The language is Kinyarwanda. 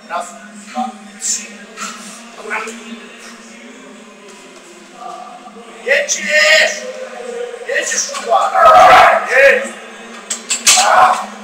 Raz, dwa, trzy. Dobra. Jedziesz! Jedziesz, kurwa! Jedź!